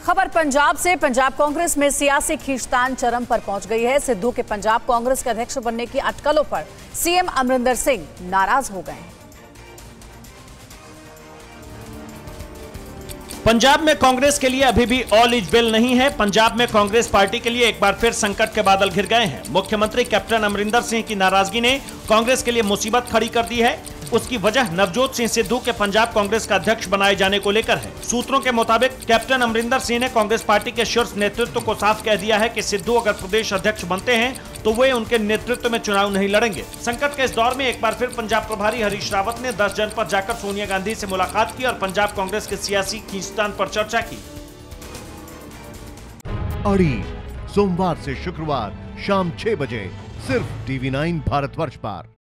खबर पंजाब से। पंजाब कांग्रेस में सियासी खींचतान चरम पर पहुंच गई है। सिद्धू के पंजाब कांग्रेस के अध्यक्ष बनने की अटकलों पर सीएम अमरिंदर सिंह नाराज हो गए हैं। पंजाब में कांग्रेस के लिए अभी भी ऑल इज वेल नहीं है। पंजाब में कांग्रेस पार्टी के लिए एक बार फिर संकट के बादल घिर गए हैं। मुख्यमंत्री कैप्टन अमरिंदर सिंह की नाराजगी ने कांग्रेस के लिए मुसीबत खड़ी कर दी है। उसकी वजह नवजोत सिंह सिद्धू के पंजाब कांग्रेस का अध्यक्ष बनाए जाने को लेकर है। सूत्रों के मुताबिक कैप्टन अमरिंदर सिंह ने कांग्रेस पार्टी के शीर्ष नेतृत्व को साफ कह दिया है कि सिद्धू अगर प्रदेश अध्यक्ष बनते हैं तो वे उनके नेतृत्व में चुनाव नहीं लड़ेंगे। संकट के इस दौर में एक बार फिर पंजाब प्रभारी हरीश रावत ने 10 जनपद जाकर सोनिया गांधी से मुलाकात की और पंजाब कांग्रेस के सियासी खींचतान पर चर्चा की। अड़ी सोमवार से शुक्रवार शाम 6 बजे सिर्फ TV9 भारतवर्ष पर।